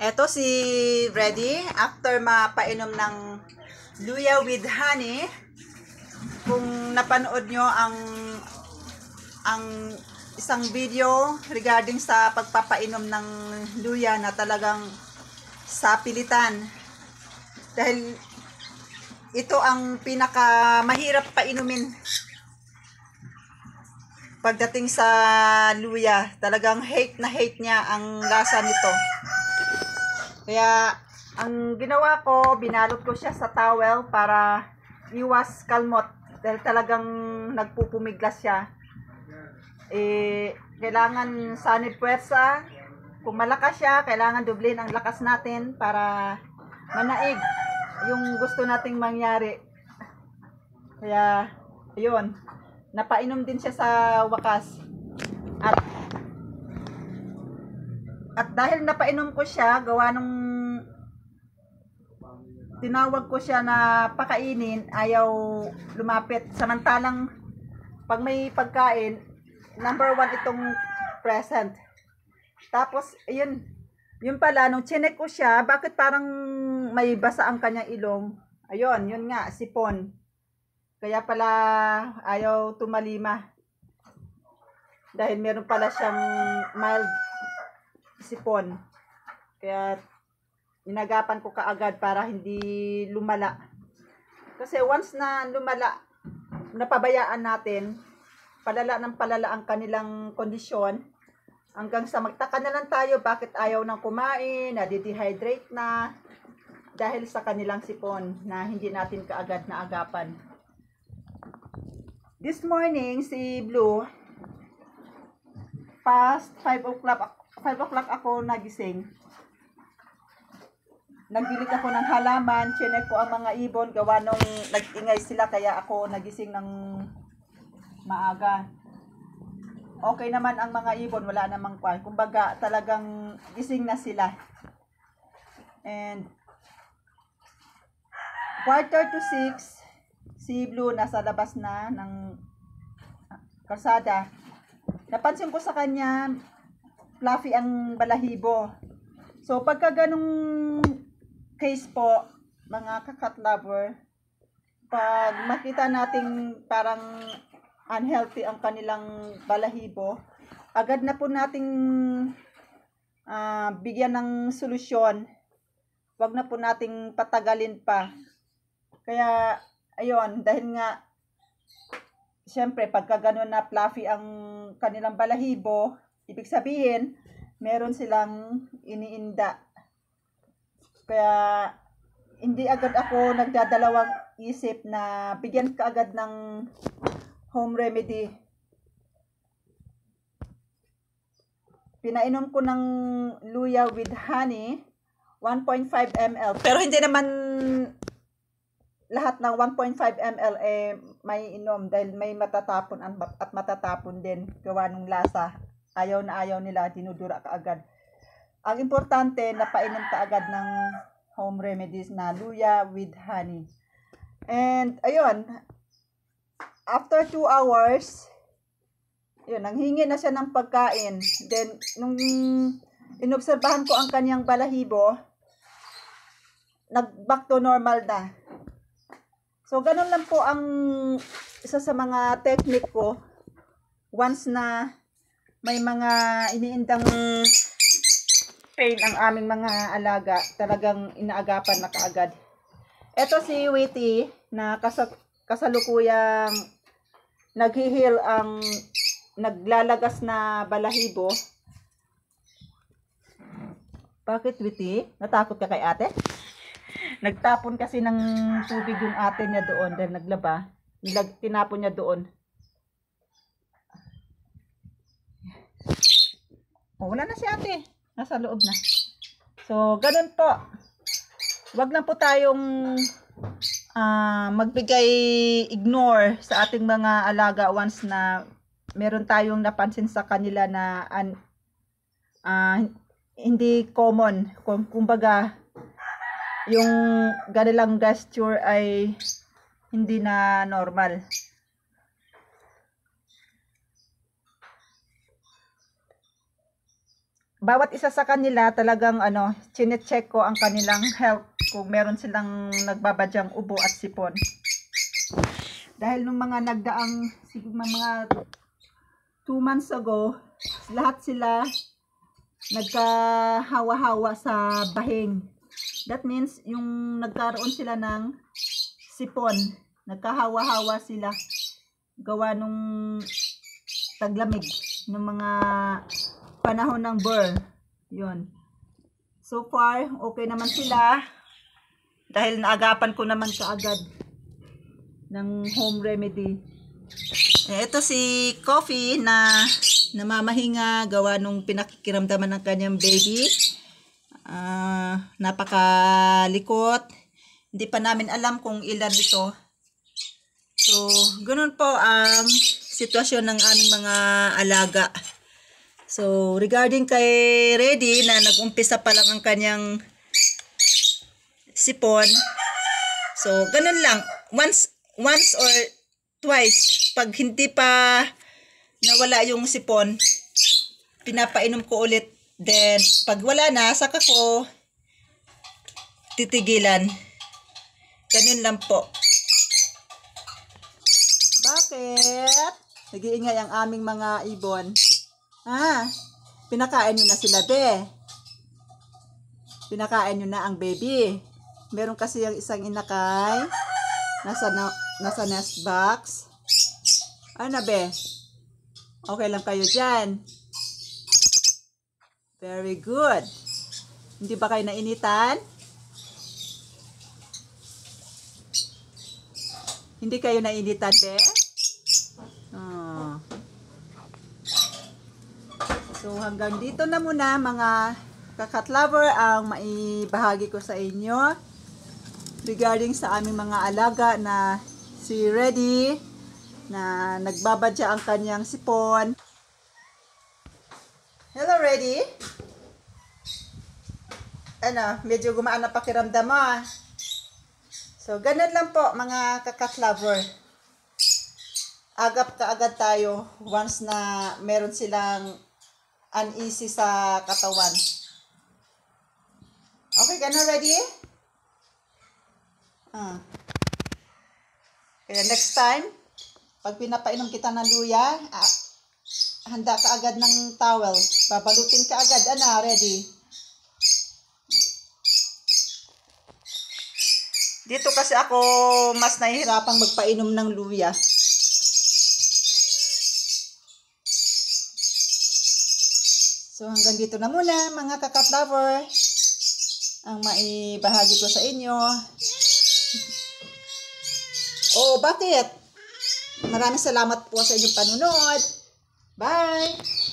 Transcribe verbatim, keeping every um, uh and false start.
Eto si Ready after mapainom ng luya with honey. Kung napanood nyo ang ang isang video regarding sa pagpapainom ng luya na talagang sa pilitan, dahil ito ang pinaka mahirap painumin pagdating sa luya. Talagang hate na hate niya ang lasa nito. Kaya ang ginawa ko, binalot ko siya sa towel para iwas kalmot, dahil talagang nagpupumiglas siya. Eh, kailangan sanib puwersa. Kung malakas siya, kailangan dublin ang lakas natin para manaig yung gusto nating mangyari. Kaya, yun, napainom din siya sa wakas. At At dahil napainom ko siya, gawa nung tinawag ko siya na pakainin, ayaw lumapit. Samantalang pag may pagkain, number one itong present. Tapos, ayun, yun pala, nung chinek ko siya, bakit parang may basa ang kanyang ilong? Ayun, yun nga, sipon. Kaya pala ayaw tumalima. Dahil meron pala siyang mild sipon. Kaya inagapan ko kaagad para hindi lumala. Kasi once na lumala, napabayaan natin, palala ng palala ang kanilang kondisyon, hanggang sa magtaka na lang tayo bakit ayaw nang kumain, nadi-dehydrate na, dahil sa kanilang sipon na hindi natin kaagad na agapan. This morning, si Blue, past five o'clock five o'clock ako nagising. Nagdilig ako ng halaman, chinek ko ang mga ibon, gawa nung nag-ingay sila, kaya ako nagising ng maaga. Okay naman ang mga ibon, wala namang kwan. Kumbaga, talagang gising na sila. And quarter to six, si Blue nasa labas na ng kalsada. Napansin ko sa kanya, fluffy ang balahibo. So, pagka ganung case po, mga kakat lover, pag makita nating parang unhealthy ang kanilang balahibo, agad na po nating uh, bigyan ng solusyon. Wag na po nating patagalin pa. Kaya, ayun, dahil nga, syempre, pagka ganun na fluffy ang kanilang balahibo, ibig sabihin, meron silang iniinda. Kaya, hindi agad ako nagdadalawang isip na bigyan ka agad ng home remedy. Pinainom ko ng luya with honey, one point five milliliters. Pero hindi naman lahat ng one point five milliliters eh may inom, dahil may matatapon at matatapon din gawa ng lasa. Ayaw na ayaw nila, dinudura ka agad. Ang importante, napainom ka agad ng home remedies na luya with honey. And, ayun, after two hours, yun, nanghingi na siya ng pagkain. Then, nung inobserbahan ko ang kanyang balahibo, nag-back to normal na. So, ganun lang po ang isa sa mga technique ko. Once na may mga iniindang pain ang aming mga alaga, talagang inaagapan na kaagad. Ito si Witty na kas kasalukuyang naghihil ang naglalagas na balahibo. Bakit, Witty? Natakot ka kay ate? Nagtapon kasi ng tubig yung ate niya doon dahil naglaba. Nilag tinapon niya doon. Oh, wala na si ate. Nasa loob na. So, ganun po. Wag lang po tayong uh, magbigay ignore sa ating mga alaga once na meron tayong napansin sa kanila na an, uh, hindi common. Kung kumbaga, yung ganilang gesture ay hindi na normal. bawat isa sa kanila talagang ano, chine-check ko ang kanilang health kung meron silang nagbabadyang ubo at sipon. Dahil nung mga nagdaang mga two months ago, lahat sila nagkahawa-hawa sa bahing. That means yung nagkaroon sila ng sipon, nagkahawa-hawa sila gawa nung taglamig ng mga panahon ng burn. Yun. So far, okay naman sila dahil naagapan ko naman kaagad ng home remedy. Eh, ito si Coffee na namamahinga gawa nung pinakikiramdaman ng kanyang baby. Uh, napakalikot. Hindi pa namin alam kung ilan ito. So, ganun po ang sitwasyon ng aming mga alaga. So, regarding kay Reddy na nag-umpisa pa lang ang kanyang sipon. So, ganun lang. Once, once or twice, pag hindi pa nawala yung sipon, pinapainom ko ulit. Then, pag wala na, saka ko titigilan. Ganun lang po. Bakit? Nag-iingay ang aming mga ibon. Ah, pinakain nyo na sila, be. Pinakain nyo na ang baby. Meron kasi yung isang inakay. Nasa, na, nasa nest box. Ano, be? Okay lang kayo dyan. Very good. Hindi ba kayo nainitan? Hindi kayo nainitan, be? Oh. So, hanggang dito na muna mga kakat lover ang maibahagi ko sa inyo regarding sa aming mga alaga na si Reddy na nagbabadya ang kanyang sipon. Hello, Reddy. Ano, medyo gumaan na pakiramdam mo. So, ganun lang po mga kakat lover. Agap kaagad tayo once na meron silang uneasy sa katawan. Okay ka na, Reddy? Ah. Kaya next time, pag pinapainom kita ng luya, ah, handa ka agad ng towel. Babalutin ka agad. Ano, Reddy? Dito kasi ako mas nahihirapang magpainom ng luya. So hanggang dito na muna mga kakat lover ang maibahagi ko sa inyo. Oh, bakit? Maraming salamat po sa inyong panunod. Bye!